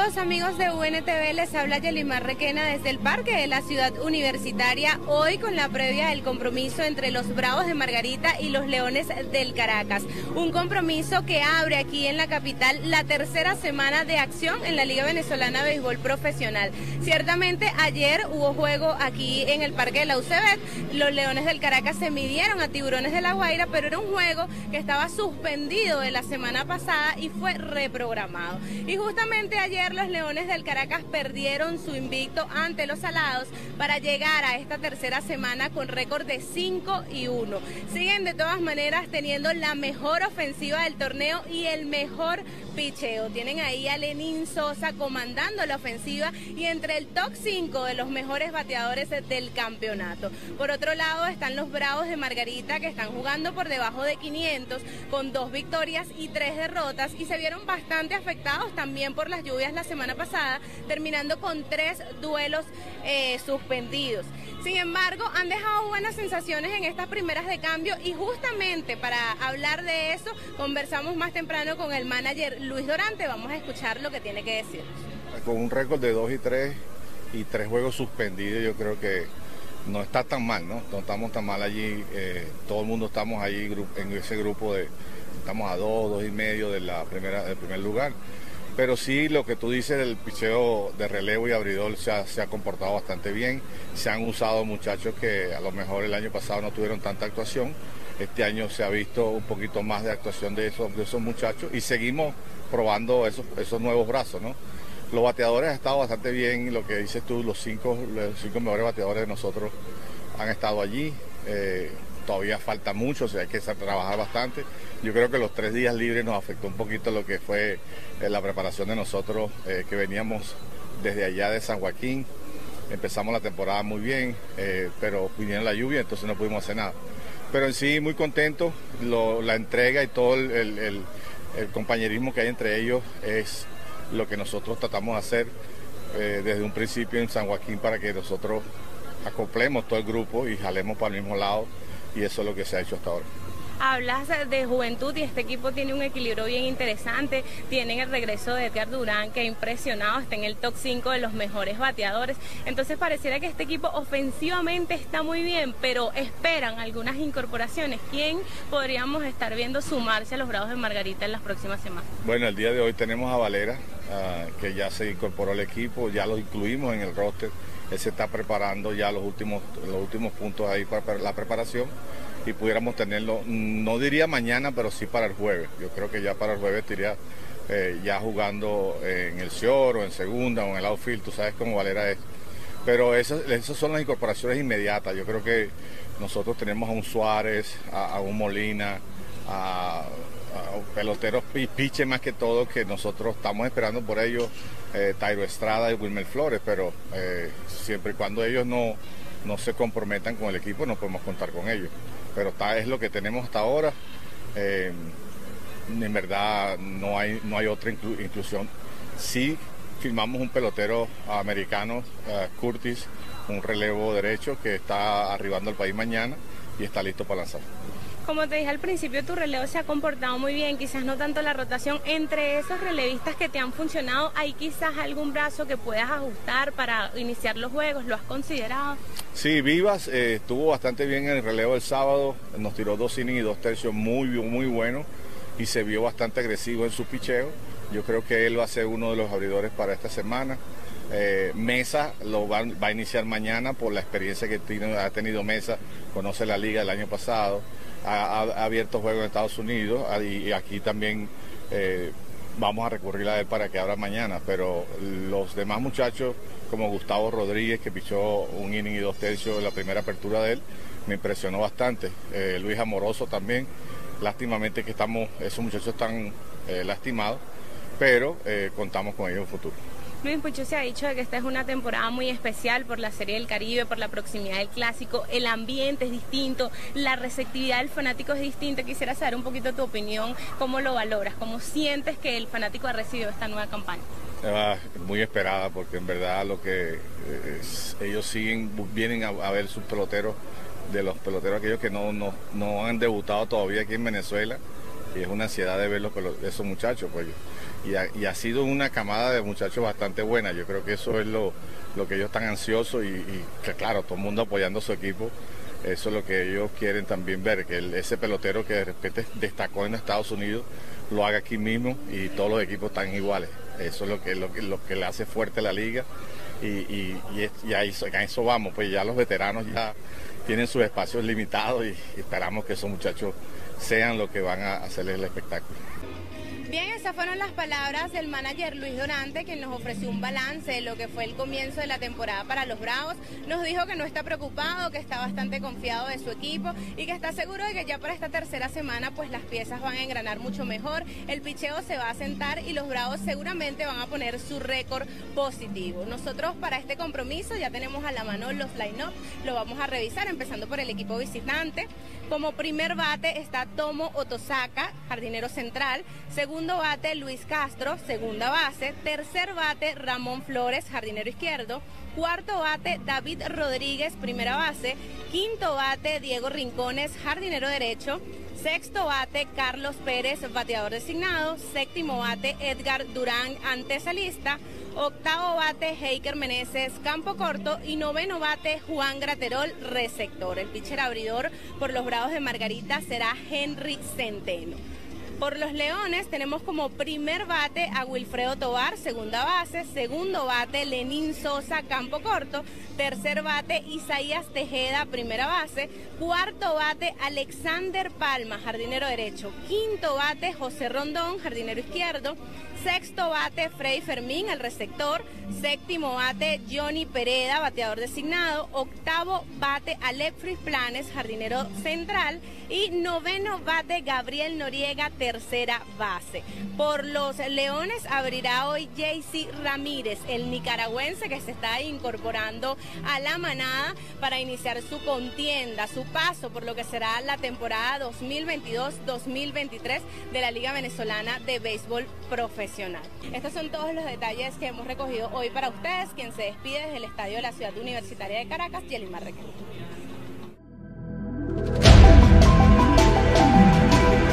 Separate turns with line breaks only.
Saludos amigos de UNTV, les habla Yelimar Requena desde el Parque de la Ciudad Universitaria, hoy con la previa del compromiso entre los Bravos de Margarita y los Leones del Caracas. Un compromiso que abre aquí en la capital la tercera semana de acción en la Liga Venezolana de Béisbol Profesional. Ciertamente ayer hubo juego aquí en el Parque de la UCB, los Leones del Caracas se midieron a Tiburones de La Guaira, pero era un juego que estaba suspendido de la semana pasada y fue reprogramado. Y justamente ayer los Leones del Caracas perdieron su invicto ante los Alados para llegar a esta tercera semana con récord de 5-1. Siguen de todas maneras teniendo la mejor ofensiva del torneo y el mejor picheo. Tienen ahí a Lenín Sosa comandando la ofensiva y entre el top 5 de los mejores bateadores del campeonato. Por otro lado están los Bravos de Margarita, que están jugando por debajo de 500 con 2 victorias y 3 derrotas y se vieron bastante afectados también por las lluvias la semana pasada, terminando con 3 duelos suspendidos. Sin embargo, han dejado buenas sensaciones en estas primeras de cambio y justamente para hablar de eso conversamos más temprano con el manager Luis Dorante. Vamos a escuchar lo que tiene que decir.
Con un récord de 2-3 y 3 juegos suspendidos, yo creo que no está tan mal, ¿no? No estamos tan mal allí, todo el mundo estamos allí en ese grupo estamos a 2-2.5 del primer lugar. Pero sí, lo que tú dices del picheo de relevo y abridor se ha comportado bastante bien. Se han usado muchachos que a lo mejor el año pasado no tuvieron tanta actuación. Este año se ha visto un poquito más de actuación de esos muchachos y seguimos probando esos nuevos brazos, ¿no? Los bateadores han estado bastante bien, lo que dices tú, los cinco mejores bateadores de nosotros han estado allí. Todavía falta mucho, o sea, hay que trabajar bastante. Yo creo que los 3 días libres nos afectó un poquito lo que fue la preparación de nosotros, que veníamos desde allá de San Joaquín. Empezamos la temporada muy bien, pero vinieron la lluvia, entonces no pudimos hacer nada. Pero en sí, muy contento, la entrega y todo el compañerismo que hay entre ellos es lo que nosotros tratamos de hacer desde un principio en San Joaquín para que nosotros acoplemos todo el grupo y jalemos para el mismo lado. Y eso es lo que se ha hecho hasta ahora.
Hablas de juventud y este equipo tiene un equilibrio bien interesante. Tienen el regreso de Edgar Durán, que ha impresionado, está en el top 5 de los mejores bateadores. Entonces pareciera que este equipo ofensivamente está muy bien, pero esperan algunas incorporaciones. ¿Quién podríamos estar viendo sumarse a los Bravos de Margarita en las próximas semanas?
Bueno, el día de hoy tenemos a Valera, que ya se incorporó al equipo, ya lo incluimos en el roster. Él se está preparando ya los últimos puntos ahí para la preparación y pudiéramos tenerlo, no diría mañana, pero sí para el jueves. Yo creo que ya para el jueves estaría ya jugando en el short o en segunda o en el outfield, tú sabes cómo Valera es. Pero esas son las incorporaciones inmediatas. Yo creo que nosotros tenemos a un Suárez, a un Molina, a peloteros piche más que todo, que nosotros estamos esperando por ellos, Tairo Estrada y Wilmer Flores, pero siempre y cuando ellos no se comprometan con el equipo no podemos contar con ellos. Pero es lo que tenemos hasta ahora. En verdad no hay otra inclusión. Sí firmamos un pelotero americano, Curtis, un relevo derecho que está arribando al país mañana y está listo para lanzar.
Como te dije al principio, tu relevo se ha comportado muy bien, quizás no tanto la rotación. Entre esos relevistas que te han funcionado, ¿hay quizás algún brazo que puedas ajustar para iniciar los juegos? ¿Lo has considerado?
Sí, Vivas estuvo bastante bien en el relevo del sábado, nos tiró 2 innings y 2 tercios muy bueno y se vio bastante agresivo en su picheo. Yo creo que él va a ser uno de los abridores para esta semana. Mesa lo va a iniciar mañana por la experiencia que ha tenido Mesa, conoce la liga del año pasado. Ha abierto juegos en Estados Unidos y aquí también vamos a recurrir a él para que abra mañana, pero los demás muchachos como Gustavo Rodríguez, que pichó 1 inning y 2 tercios en la primera apertura de él, me impresionó bastante. Luis Amoroso también, lástimamente que esos muchachos están lastimados, pero contamos con ellos en el futuro.
Luis, mucho se ha dicho de que esta es una temporada muy especial por la Serie del Caribe, por la proximidad del Clásico, el ambiente es distinto, la receptividad del fanático es distinta. Quisiera saber un poquito tu opinión, cómo lo valoras, cómo sientes que el fanático ha recibido esta nueva campaña.
Muy esperada, porque en verdad lo que ellos vienen a ver sus peloteros, de los peloteros aquellos que no han debutado todavía aquí en Venezuela, y es una ansiedad de verlos con esos muchachos, pues. Y ha sido una camada de muchachos bastante buena. Yo creo que eso es lo que ellos están ansiosos y que claro, todo el mundo apoyando a su equipo. Eso es lo que ellos quieren también ver, que ese pelotero que de repente destacó en Estados Unidos lo haga aquí mismo y todos los equipos están iguales. Eso es lo que le hace fuerte a la liga y a eso vamos, pues ya los veteranos ya tienen sus espacios limitados y esperamos que esos muchachos sean los que van a hacerles el espectáculo.
Bien, esas fueron las palabras del manager Luis Durante, quien nos ofreció un balance de lo que fue el comienzo de la temporada para los Bravos. Nos dijo que no está preocupado, que está bastante confiado de su equipo y que está seguro de que ya para esta tercera semana pues las piezas van a engranar mucho mejor, el picheo se va a asentar y los Bravos seguramente van a poner su récord positivo. Nosotros para este compromiso ya tenemos a la mano los line-up, lo vamos a revisar empezando por el equipo visitante. Como primer bate está Tomo Otosaka, jardinero central. Segundo bate Luis Castro, segunda base. Tercer bate Ramón Flores, jardinero izquierdo. Cuarto bate David Rodríguez, primera base. Quinto bate Diego Rincones, jardinero derecho. Sexto bate Carlos Pérez, bateador designado. Séptimo bate Edgar Durán, antesalista. Octavo bate Heiker Meneses, campo corto. Y noveno bate Juan Graterol, receptor. El pitcher abridor por los Bravos de Margarita será Henry Centeno. Por los Leones tenemos como primer bate a Wilfredo Tovar, segunda base. Segundo bate Lenín Sosa, campo corto. Tercer bate Isaías Tejeda, primera base. Cuarto bate Alexander Palma, jardinero derecho. Quinto bate José Rondón, jardinero izquierdo. Sexto bate Freddy Fermín, el receptor. Séptimo bate Johnny Pereda, bateador designado. Octavo bate Alexfris Planes, jardinero central. Y noveno bate Gabriel Noriega, tercera base. Por los Leones abrirá hoy JC Ramírez, el nicaragüense que se está incorporando a la manada para iniciar su contienda, su paso por lo que será la temporada 2022-2023 de la Liga Venezolana de Béisbol Profesional. Estos son todos los detalles que hemos recogido hoy para ustedes. Quien se despide desde el estadio de la Ciudad Universitaria de Caracas, Yelimar Requena.